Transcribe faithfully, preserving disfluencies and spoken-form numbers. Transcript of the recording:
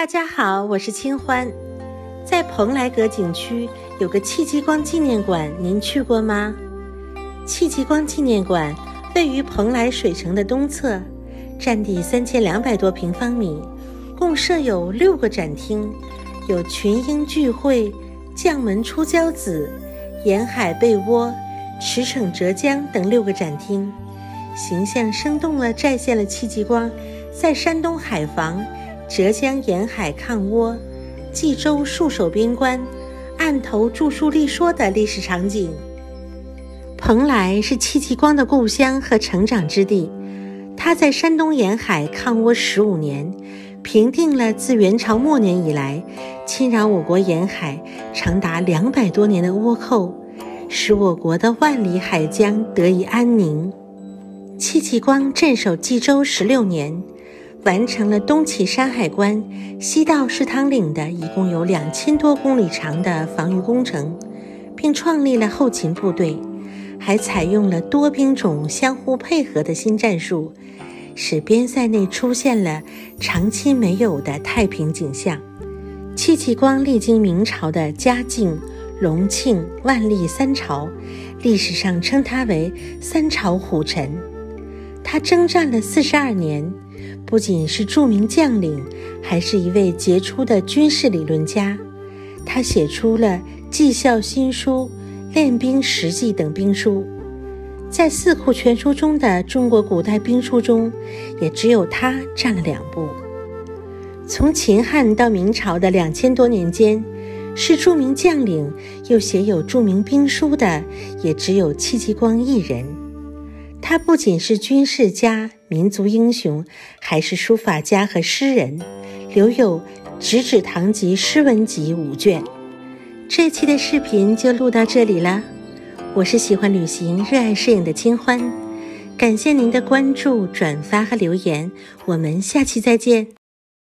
大家好，我是清欢。在蓬莱阁景区有个戚继光纪念馆，您去过吗？戚继光纪念馆位于蓬莱水城的东侧，占地三千两百多平方米，共设有六个展厅，有群英聚会、将门出骄子、沿海被窝、驰骋浙江等六个展厅，形象生动地再现了戚继光在山东海防、浙江沿海抗倭、冀州戍守边关、案头著书立说的历史场景。蓬莱是戚继光的故乡和成长之地，他在山东沿海抗倭十五年，平定了自元朝末年以来侵扰我国沿海长达两百多年的倭寇，使我国的万里海疆得以安宁。戚继光镇守冀州十六年，完成了东起山海关，西到石塘岭的一共有两千多公里长的防御工程，并创立了后勤部队，还采用了多兵种相互配合的新战术，使边塞内出现了长期没有的太平景象。戚继光历经明朝的嘉靖、隆庆、万历三朝，历史上称他为三朝虎臣。他征战了四十二年，不仅是著名将领，还是一位杰出的军事理论家。他写出了《绩效新书》《练兵实记》等兵书，在四库全书中的中国古代兵书中，也只有他占了两部。从秦汉到明朝的两千多年间，是著名将领又写有著名兵书的，也只有戚继光一人。他不仅是军事家、民族英雄，还是书法家和诗人，留有《直指堂集诗文集》五卷。这期的视频就录到这里了，我是喜欢旅行、热爱摄影的清欢，感谢您的关注、转发和留言，我们下期再见。